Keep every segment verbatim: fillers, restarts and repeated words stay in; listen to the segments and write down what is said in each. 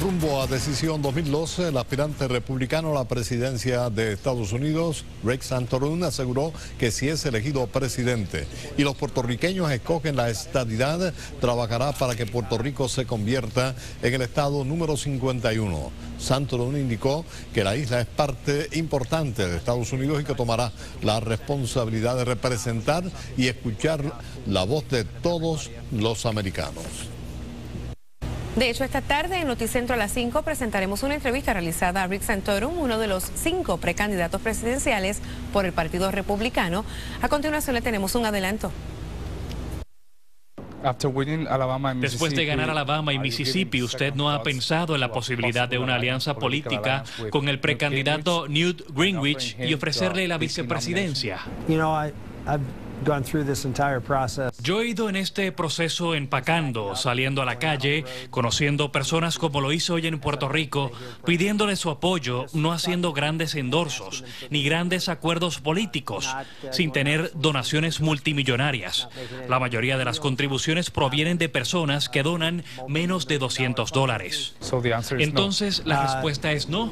Rumbo a decisión dos mil doce, el aspirante republicano a la presidencia de Estados Unidos, Rick Santorum, aseguró que si es elegido presidente y los puertorriqueños escogen la estadidad, trabajará para que Puerto Rico se convierta en el estado número cincuenta y uno. Santorum indicó que la isla es parte importante de Estados Unidos y que tomará la responsabilidad de representar y escuchar la voz de todos los americanos. De hecho, esta tarde en Noticentro a las cinco presentaremos una entrevista realizada a Rick Santorum, uno de los cinco precandidatos presidenciales por el Partido Republicano. A continuación le tenemos un adelanto. Después de ganar Alabama y Mississippi, ¿usted no ha pensado en la posibilidad de una alianza política con el precandidato Newt Gingrich y ofrecerle la vicepresidencia? Yo he ido en este proceso empacando, saliendo a la calle, conociendo personas como lo hizo hoy en Puerto Rico, pidiéndole su apoyo, no haciendo grandes endorsos, ni grandes acuerdos políticos, sin tener donaciones multimillonarias. La mayoría de las contribuciones provienen de personas que donan menos de doscientos dólares. Entonces, la respuesta es no.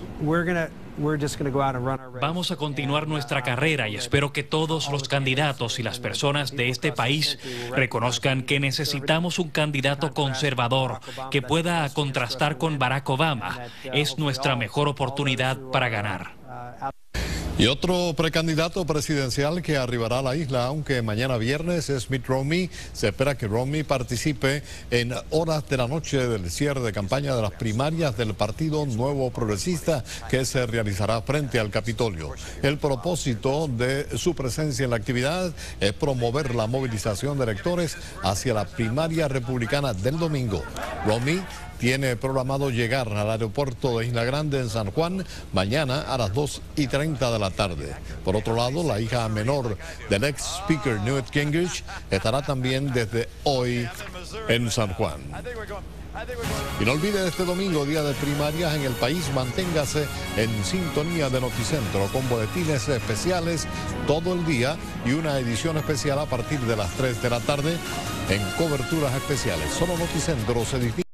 Vamos a continuar nuestra carrera y espero que todos los candidatos y las personas de este país reconozcan que necesitamos un candidato conservador que pueda contrastar con Barack Obama. Es nuestra mejor oportunidad para ganar. Y otro precandidato presidencial que arribará a la isla, aunque mañana viernes, es Mitt Romney. Se espera que Romney participe en horas de la noche del cierre de campaña de las primarias del Partido Nuevo Progresista que se realizará frente al Capitolio. El propósito de su presencia en la actividad es promover la movilización de electores hacia la primaria republicana del domingo. Romney tiene programado llegar al aeropuerto de Isla Grande en San Juan mañana a las dos y treinta de la tarde. Por otro lado, la hija menor del ex speaker Newt Gingrich estará también desde hoy en San Juan. Y no olvide este domingo, día de primarias en el país, manténgase en sintonía de Noticentro con boletines especiales todo el día y una edición especial a partir de las tres de la tarde en coberturas especiales. Solo Noticentro se distingue.